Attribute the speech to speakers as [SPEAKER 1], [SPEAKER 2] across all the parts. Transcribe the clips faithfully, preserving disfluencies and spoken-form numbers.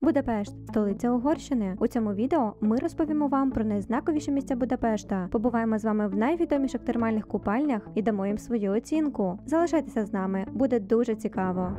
[SPEAKER 1] Будапешт – столиця Угорщини. У цьому відео ми розповімо вам про найзнаковіші місця Будапешта, побуваємо з вами в найвідоміших термальних купальнях і дамо їм свою оцінку. Залишайтеся з нами, буде дуже цікаво.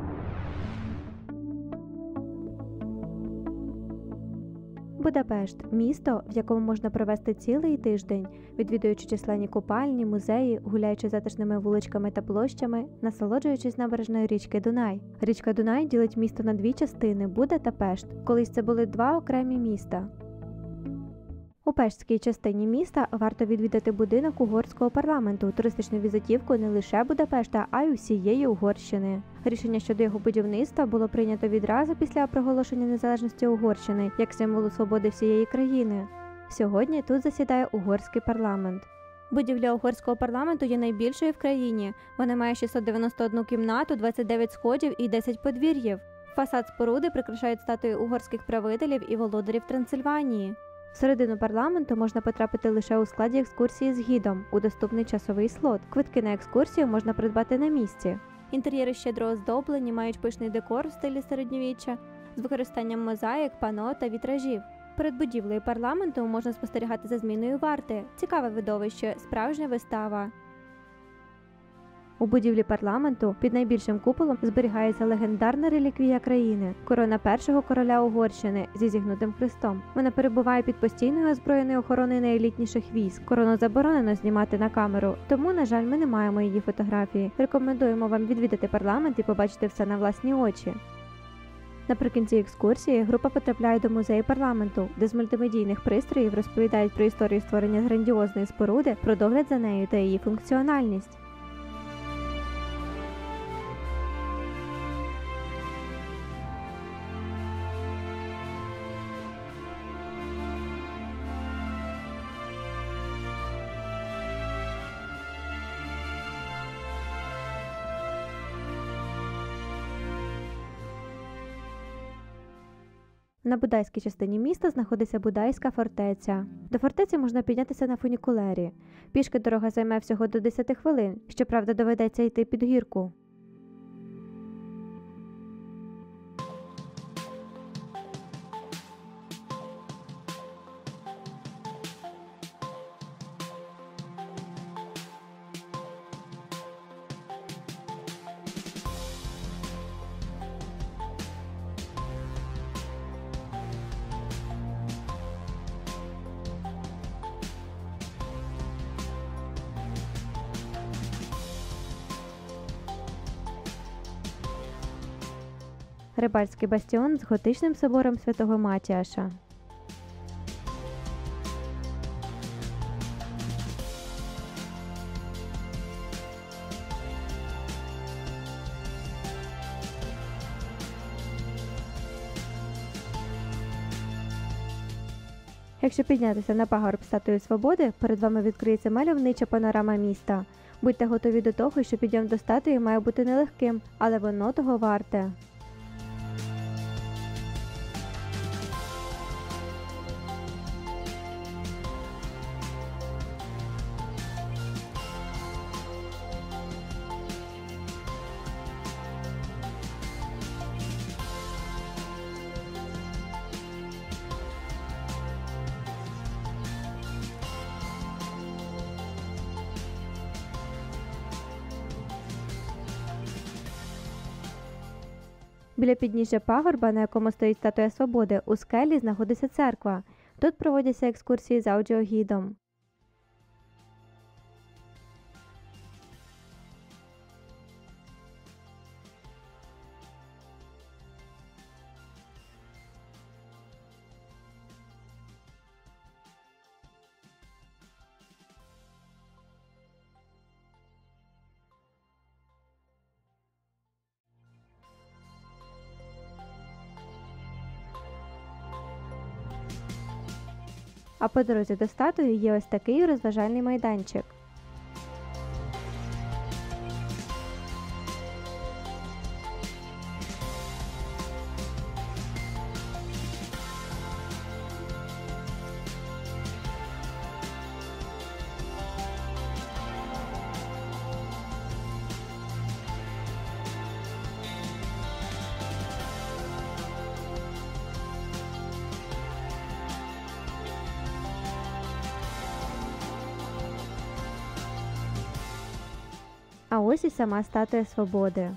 [SPEAKER 1] Будапешт – місто, в якому можна провести цілий тиждень, відвідуючи численні купальні, музеї, гуляючи затишними вуличками та площами, насолоджуючись набережною річки Дунай. Річка Дунай ділить місто на дві частини – Буда та Пешт. Колись це були два окремі міста. У пештській частині міста варто відвідати будинок угорського парламенту, туристичну візитівку не лише Будапешта, а й усієї Угорщини. Рішення щодо його будівництва було прийнято відразу після проголошення незалежності Угорщини, як символу свободи всієї країни. Сьогодні тут засідає угорський парламент. Будівля угорського парламенту є найбільшою в країні. Вона має шістсот дев'яносто одну кімнату, двадцять дев'ять сходів і десять подвір'їв. Фасад споруди прикрашають статуї угорських правителів і володарів Трансильванії. Всередину парламенту можна потрапити лише у складі екскурсії з гідом у доступний часовий слот. Квитки на екскурсію можна придбати на місці. Інтер'єри щедро оздоблені, мають пишний декор у стилі середньовіччя з використанням мозаїк, пано та вітражів. Перед будівлею парламенту можна спостерігати за зміною варти. Цікаве видовище, справжня вистава. У будівлі парламенту під найбільшим куполом зберігається легендарна реліквія країни – корона першого короля Угорщини зі зігнутим хрестом. Вона перебуває під постійною озброєною охороною найелітніших військ. Корону заборонено знімати на камеру, тому, на жаль, ми не маємо її фотографії. Рекомендуємо вам відвідати парламент і побачити все на власні очі. Наприкінці екскурсії група потрапляє до музею парламенту, де з мультимедійних пристроїв розповідають про історію створення грандіозної споруди, про догляд за нею та її функціональність. На будайській частині міста знаходиться Будайська фортеця. До фортеці можна піднятися на фунікулері. Пішки дорога займе всього до десяти хвилин, щоправда доведеться йти під гірку. Рибальський бастіон з готичним собором Святого Матіаша. Якщо піднятися на пагорб Статуї Свободи, перед вами відкриється мальовнича панорама міста. Будьте готові до того, що підйом до статуї має бути нелегким, але воно того варте. Біля підніжжя пагорба, на якому стоїть Статуя Свободи, у скелі знаходиться церква. Тут проводяться екскурсії з аудіогідом. А по дорозі до статуї є ось такий розважальний майданчик. А ось і сама статуя Свободи.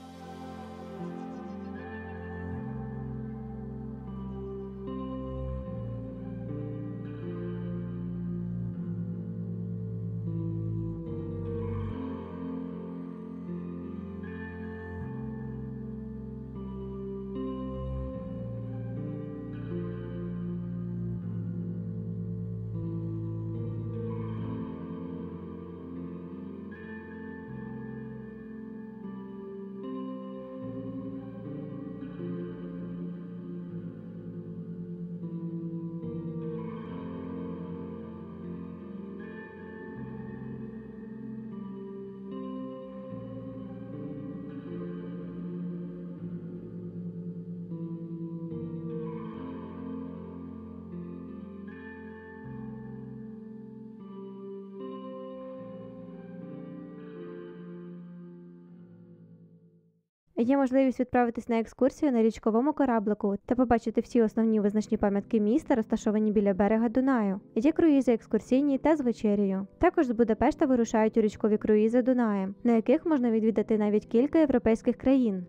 [SPEAKER 1] Є можливість відправитись на екскурсію на річковому кораблику та побачити всі основні визначні пам'ятки міста, розташовані біля берега Дунаю. Є круїзи екскурсійні та з вечерею. Також з Будапешта вирушають у річкові круїзи Дунаєм, на яких можна відвідати навіть кілька європейських країн.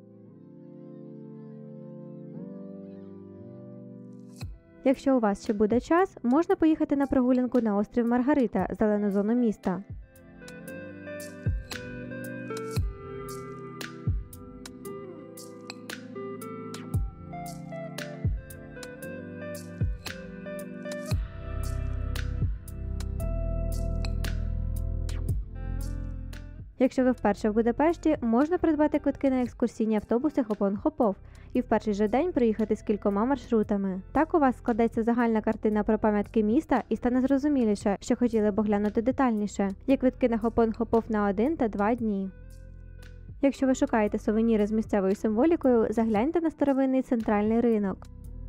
[SPEAKER 1] Якщо у вас ще буде час, можна поїхати на прогулянку на острів Маргарита, зелену зону міста. Якщо ви вперше в Будапешті, можна придбати квитки на екскурсійні автобуси Хопон-Хопов і в перший же день проїхати з кількома маршрутами. Так у вас складеться загальна картина про пам'ятки міста і стане зрозуміліше, що хотіли б оглянути детальніше. Є квитки на Хопон-Хопов на один та два дні. Якщо ви шукаєте сувеніри з місцевою символікою, загляньте на старовинний центральний ринок.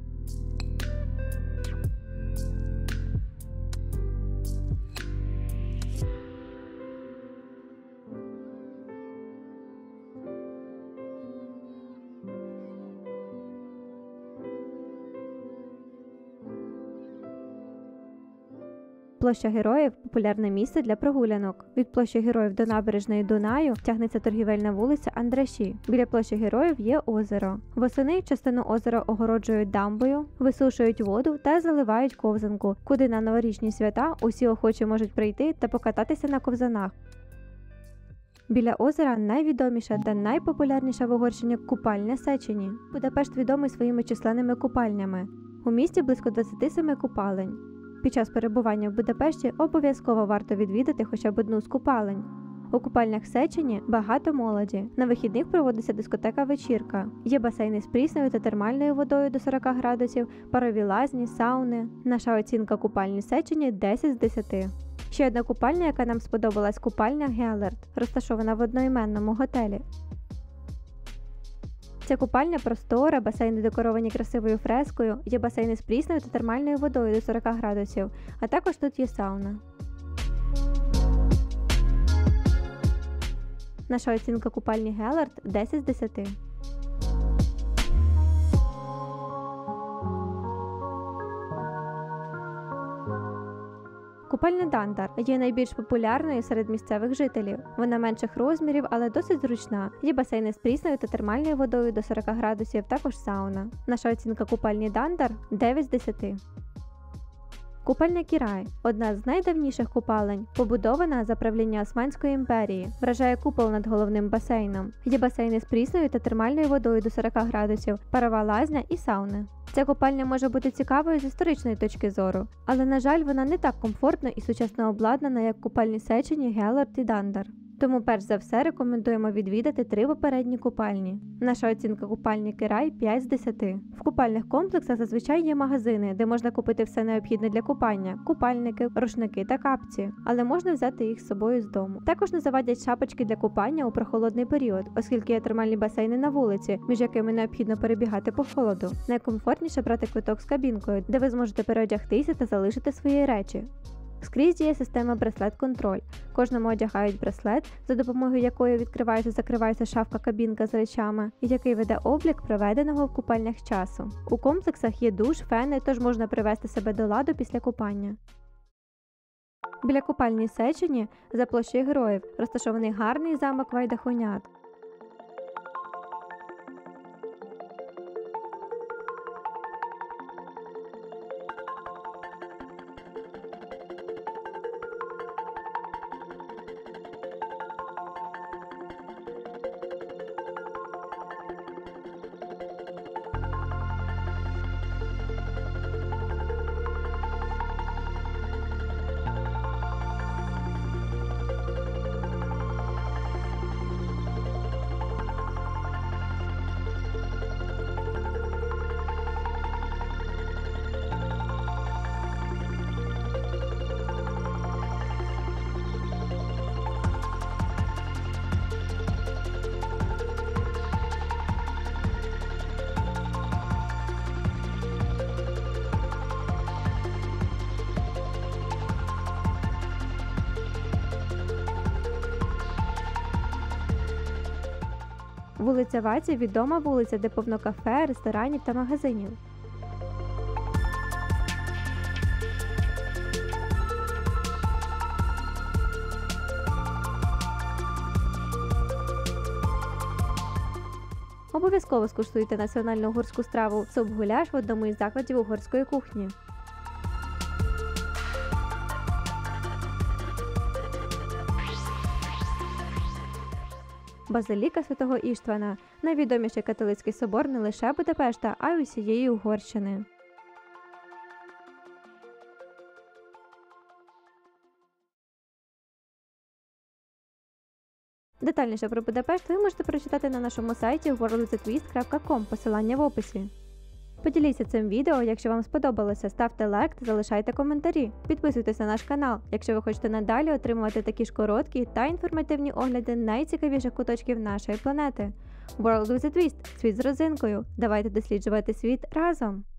[SPEAKER 1] Площа Героїв – популярне місце для прогулянок. Від площі Героїв до набережної Дунаю тягнеться торгівельна вулиця Андраші. Біля площі Героїв є озеро. Восени частину озера огороджують дамбою, висушують воду та заливають ковзанку, куди на новорічні свята усі охочі можуть прийти та покататися на ковзанах. Біля озера найвідоміша та найпопулярніша в Угорщині купальня Сечені. Будапешт відомий своїми численними купальнями. У місті близько двадцяти семи купалень. Під час перебування в Будапешті обов'язково варто відвідати хоча б одну з купалень. У купальнях Сечені багато молоді. На вихідних проводиться дискотека-вечірка. Є басейни з прісною та термальною водою до сорока градусів, парові лазні, сауни. Наша оцінка купальні Сечені – десять з десяти. Ще одна купальня, яка нам сподобалась – купальня Гелерт, розташована в одноіменному готелі. Ця купальня простора, басейни декоровані красивою фрескою, є басейни з прісною та термальною водою до сорока градусів, а також тут є сауна. Наша оцінка купальні Гелерт – десять з десяти. Купальня Дандар є найбільш популярною серед місцевих жителів. Вона менших розмірів, але досить зручна. Є басейни з прісною та термальною водою до сорока градусів, також сауна. Наша оцінка купальні Дандар – дев'ять з десяти. Купальня Кірай – одна з найдавніших купалень, побудована за правління Османської імперії, вражає купол над головним басейном. Є басейни з прісною та термальною водою до сорока градусів, парова лазня і сауни. Ця купальня може бути цікавою з історичної точки зору, але, на жаль, вона не так комфортно і сучасно обладнана, як купальні Сечені, Гелерт і Дандар. Тому перш за все рекомендуємо відвідати три попередні купальні. Наша оцінка купальні Кірай – п'ять з десяти. В купальних комплексах зазвичай є магазини, де можна купити все необхідне для купання – купальники, рушники та капці, але можна взяти їх з собою з дому. Також не завадять шапочки для купання у прохолодний період, оскільки є термальні басейни на вулиці, між якими необхідно перебігати по холоду. Найкомфортніше брати квиток з кабінкою, де ви зможете переодягтися та залишити свої речі. Скрізь діє система браслет-контроль. Кожному одягають браслет, за допомогою якої відкривається-закривається шафка-кабінка з речами, і який веде облік проведеного в купальнях часу. У комплексах є душ, фени, тож можна привести себе до ладу після купання. Біля купальні Сечені за площею Героїв розташований гарний замок Вайдахонят. Вулиця Ваці – відома вулиця, де повно кафе, ресторанів та магазинів. Обов'язково скуштуйте національну угорську страву суп-гуляш в одному із закладів угорської кухні. Базиліка Святого Іштвана – найвідоміший католицький собор не лише Будапешта, а й усієї Угорщини. Детальніше про Будапешт ви можете прочитати на нашому сайті ворлд віз ет твіст крапка ком, посилання в описі. Поділіться цим відео, якщо вам сподобалося, ставте лайк та залишайте коментарі. Підписуйтесь на наш канал, якщо ви хочете надалі отримувати такі ж короткі та інформативні огляди найцікавіших куточків нашої планети. ворлд віз ет твіст – світ з розинкою. Давайте досліджувати світ разом!